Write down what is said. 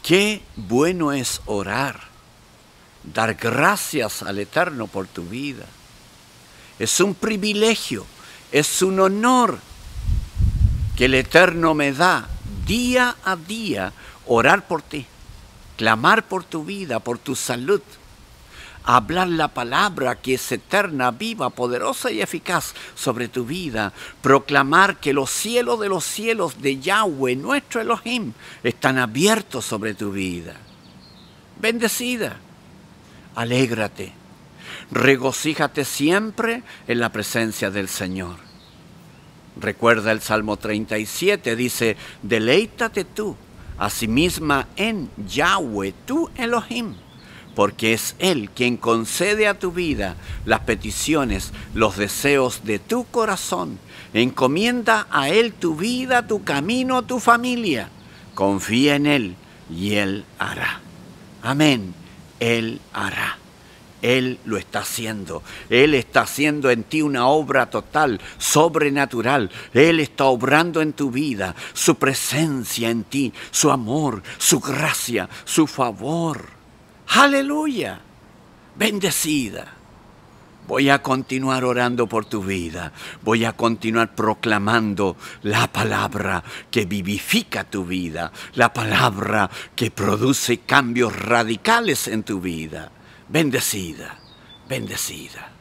Qué bueno es orar, dar gracias al Eterno por tu vida. Es un privilegio, es un honor que el Eterno me da día a día orar por ti, clamar por tu vida, por tu salud, hablar la palabra que es eterna, viva, poderosa y eficaz sobre tu vida, proclamar que los cielos de Yahweh, nuestro Elohim, están abiertos sobre tu vida. Bendecida, alégrate, regocíjate siempre en la presencia del Señor. Recuerda el Salmo 37, dice, deleítate tú, asimisma en Yahweh, tu Elohim, porque es Él quien concede a tu vida las peticiones, los deseos de tu corazón. Encomienda a Él tu vida, tu camino, tu familia. Confía en Él y Él hará. Amén. Él hará. Él lo está haciendo. Él está haciendo en ti una obra total, sobrenatural. Él está obrando en tu vida, su presencia en ti, su amor, su gracia, su favor. ¡Aleluya! Bendecida. Voy a continuar orando por tu vida. Voy a continuar proclamando la palabra que vivifica tu vida. La palabra que produce cambios radicales en tu vida. Bendecida, bendecida.